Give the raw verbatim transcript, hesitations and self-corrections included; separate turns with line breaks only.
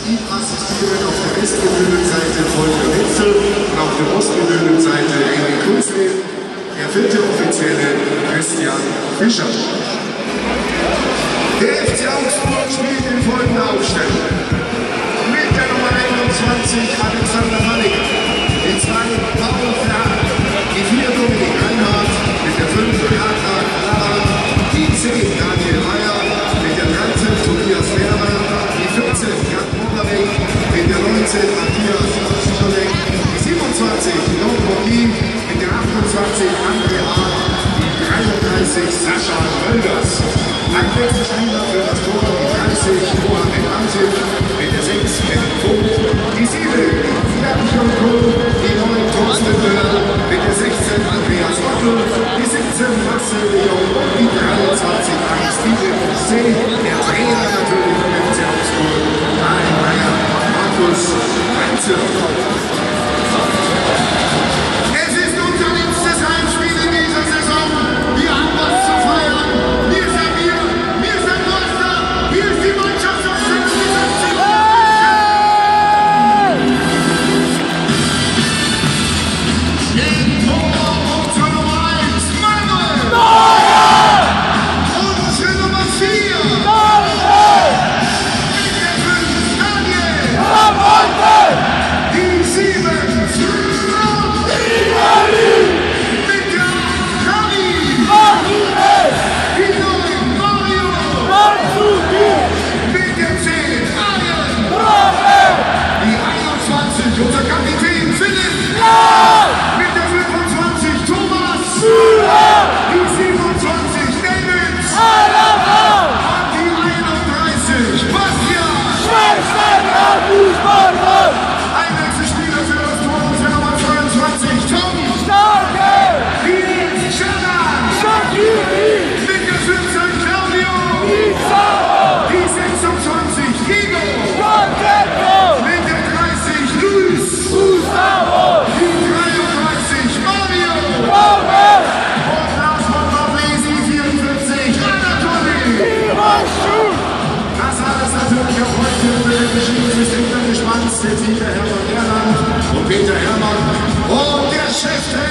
Ihm assistieren auf der Westtribünenseite Volker Witzel und auf der Osttribünenseite Henry Kunzle. Der vierte Offizielle Christian Fischer. Der F C Augsburg spielt in folgender Aufstellung. Mit der Nummer einundzwanzig Alexander Malliger, die zwei Paul Verhaag, die vier Dominik Reinhardt, mit der fünf Hartmann Lara, die zehn Daniel Meyer, mit der dreizehn Tobias Werner, die vierzehn Jan Moberek, mit der neunzehn Matthias Scholek, die siebenundzwanzig Jean Bourdi, mit der achtundzwanzig André Hart, die dreiunddreißig Sascha Mölders. Einwechselspieler für das Tor, die dreißig Mohamed Antic, mit der sechs Kevin Vogt, die sieben Bertram Kohl, die neun Thorsten Müller, mit der sechzehn Andreas Ottel, die siebzehn Marcel Leon und die dreiundzwanzig Steven C. Der Trainer natürlich von F C Augsburg, Karl Meyer, Markus Heinze. Es ist unser letztes Heimspiel in dieser Saison. Wir haben was zu feiern. Wir sind wir, wir sind Meister. Hier ist die Mannschaft aus sechsundsiebzig. Den Tor unsere Nummer eins, Manuel. Unsere Nummer vier. Mit der fünf, Daniel. Die sieben, mit der Rami. Die neun, Mario. Mit der zehn, Arjen. Die einundzwanzig, unser Kapitän Philipp. Mit der fünfundzwanzig, Thomas. Die siebenundzwanzig, Dennis. Und die einunddreißig, Bastian. Einwechselspieler für das Tor und für Nummer zweiundzwanzig, Tom. Die Shannon. Mit der fünfzehn, Claudio. Die sechsundzwanzig, Igor. Mit der dreißig, Luis. Die dreiunddreißig, Mario. Und last but not least, die vierundvierzig, Anatoly. Das alles natürlich auch heute für den Geschichtssystem gespannt. Der Sieger Hermann Erland und Peter Hermann und der Chef